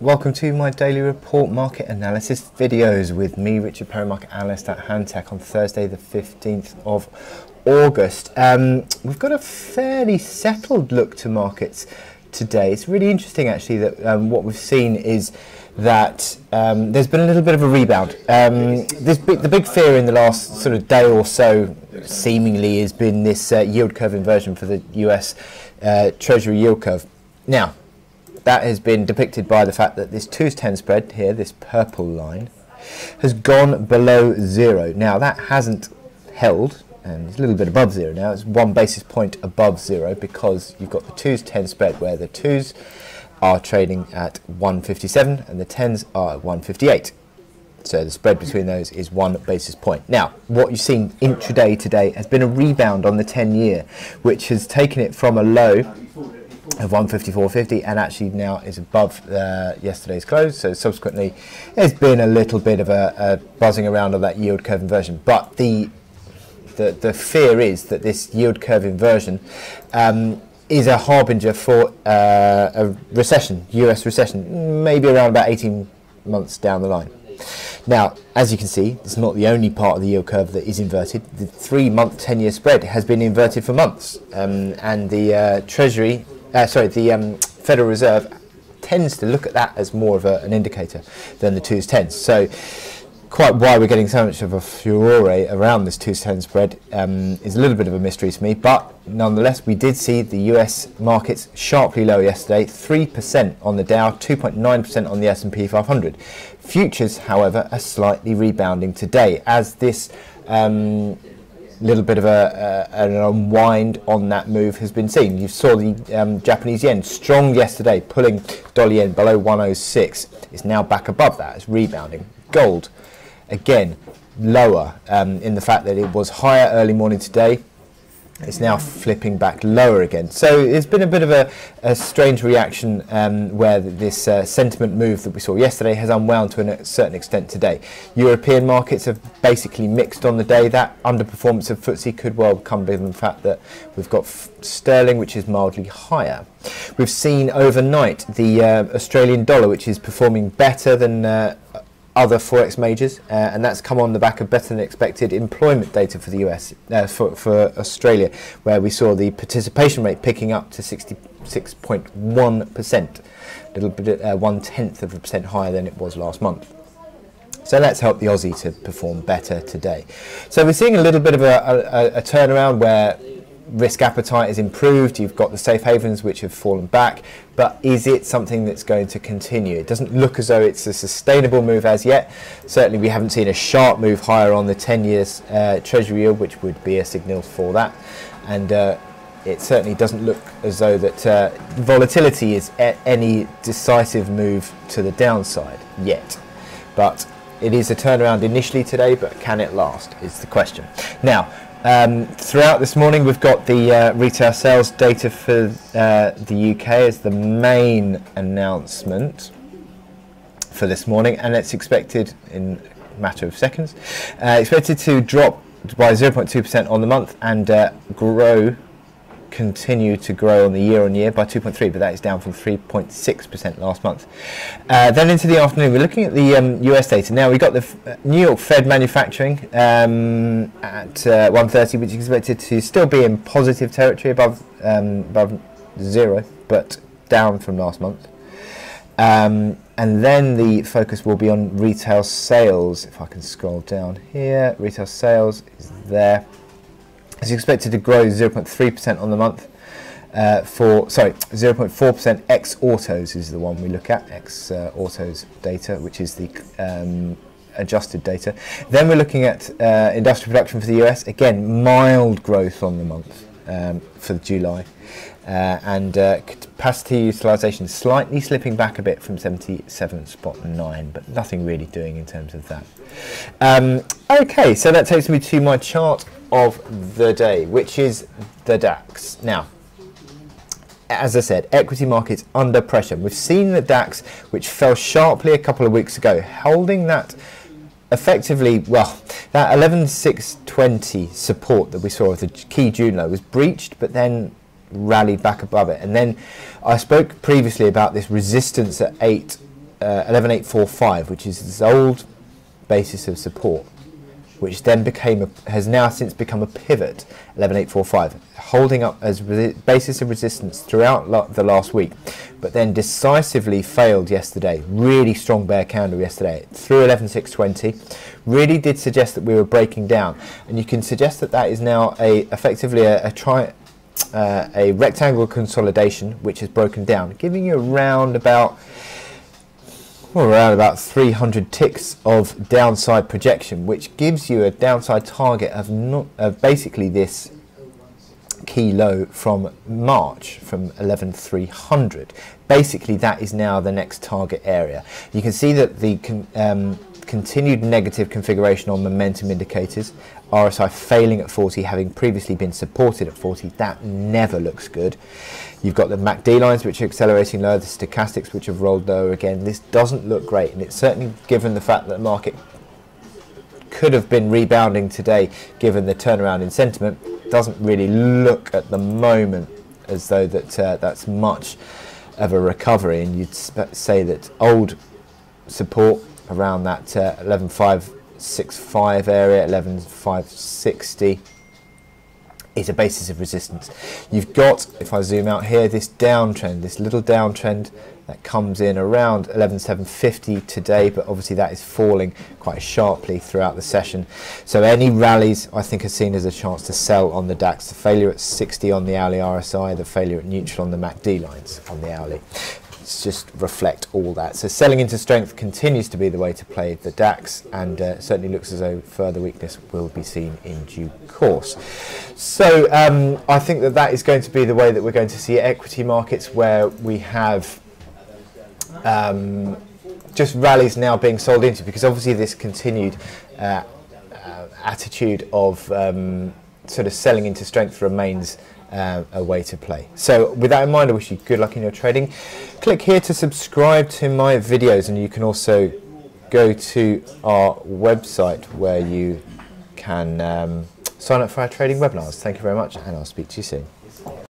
welcome to my daily report market analysis videos with me, Richard Perry, market analyst at Handtech on Thursday the 15th of August. We've got a fairly settled look to markets today. It's really interesting actually that what we've seen is that there's been a little bit of a rebound. The big fear in the last sort of day or so seemingly has been this yield curve inversion for the US Treasury yield curve. Now, that has been depicted by the fact that this 2-10 spread here, this purple line, has gone below zero. Now, that hasn't held, and it's a little bit above zero now. It's 1 basis point above zero because you've got the 2-10 spread where the 2s are trading at 157 and the 10s are at 158. So the spread between those is 1 basis point. Now, what you've seen intraday today has been a rebound on the 10-year, which has taken it from a low of 154.50 and actually now is above yesterday's close. So subsequently, there's been a little bit of a buzzing around of that yield curve inversion. But the fear is that this yield curve inversion is a harbinger for a recession, US recession, maybe around about 18 months down the line. Now, as you can see, it's not the only part of the yield curve that is inverted. The 3-month 10-year spread has been inverted for months, and the Federal Reserve tends to look at that as more of an indicator than the 2s10s. So, quite why we're getting so much of a furore around this 2s10 spread is a little bit of a mystery to me, but nonetheless, we did see the US markets sharply lower yesterday, 3% on the Dow, 2.9% on the S&P 500. Futures, however, are slightly rebounding today as this little bit of an unwind on that move has been seen. You saw the Japanese yen strong yesterday, pulling dollar yen below 106. It's now back above that. It's rebounding. Gold, again, lower in the fact that it was higher early morning today. It's now flipping back lower again. So it's been a bit of a strange reaction where this sentiment move that we saw yesterday has unwound to a certain extent today. European markets have basically mixed on the day. That underperformance of FTSE could well come from the fact that we've got sterling, which is mildly higher. We've seen overnight the Australian dollar, which is performing better than other forex majors, and that's come on the back of better than expected employment data for the US, for Australia, where we saw the participation rate picking up to 66.1%, a little bit 0.1% higher than it was last month. So that's helped the Aussie to perform better today. So we're seeing a little bit of a turnaround where risk appetite is improved. You've got the safe havens which have fallen back, but is it something that's going to continue? It doesn't look as though it's a sustainable move as yet. Certainly we haven't seen a sharp move higher on the 10 years Treasury yield, which would be a signal for that, and it certainly doesn't look as though that volatility is any decisive move to the downside yet. But it is a turnaround initially today, but can it last is the question. Now, throughout this morning, we've got the retail sales data for the UK as the main announcement for this morning, and it's expected in a matter of seconds. Expected to drop by 0.2% on the month and continue to grow on the year-on-year by 2.3%, but that is down from 3.6% last month. Then into the afternoon, we're looking at the US data. Now, we've got the New York Fed manufacturing at 1:30, which is expected to still be in positive territory above zero, but down from last month. And then the focus will be on retail sales. If I can scroll down here, retail sales is there. It's expected to grow 0.3% on the month. 0.4% ex autos is the one we look at, ex autos data, which is the adjusted data. Then we're looking at industrial production for the US. Again, mild growth on the month for July. And capacity utilisation slightly slipping back a bit from 77.9, but nothing really doing in terms of that. Okay, so that takes me to my chart of the day, which is the DAX. Now, as I said, equity markets under pressure. We've seen the DAX, which fell sharply a couple of weeks ago, holding that effectively, well, that 11,620 support that we saw of the key June low was breached, but then rallied back above it. And then I spoke previously about this resistance at 11845, which is this old basis of support, which then has now since become a pivot, 11845, holding up as basis of resistance throughout the last week, but then decisively failed yesterday. Really strong bear candle yesterday through 11620. Really did suggest that we were breaking down, and you can suggest that that is now effectively a rectangle consolidation which has broken down, giving you around about 300 ticks of downside projection, which gives you a downside target of basically this key low from March, from 11300. Basically that is now the next target area. You can see that the continued negative configuration on momentum indicators, RSI failing at 40, having previously been supported at 40. That never looks good. You've got the MACD lines which are accelerating lower, the stochastics which have rolled lower again. This doesn't look great, and it's certainly, given the fact that the market could have been rebounding today given the turnaround in sentiment, doesn't really look at the moment as though that's much of a recovery, and you'd say that old support around that 11565 area, 11560 is a basis of resistance. You've got, if I zoom out here, this downtrend, this little downtrend that comes in around 11750 today, but obviously that is falling quite sharply throughout the session. So any rallies I think are seen as a chance to sell on the DAX. The failure at 60 on the hourly RSI, the failure at neutral on the MACD lines on the hourly. Let's just reflect all that. So selling into strength continues to be the way to play the DAX, and certainly looks as though further weakness will be seen in due course. So I think that is going to be the way that we're going to see equity markets, where we have just rallies now being sold into, because obviously this continued attitude of sort of selling into strength remains a way to play. So with that in mind, I wish you good luck in your trading. Click here to subscribe to my videos, and you can also go to our website where you can sign up for our trading webinars. Thank you very much, and I'll speak to you soon.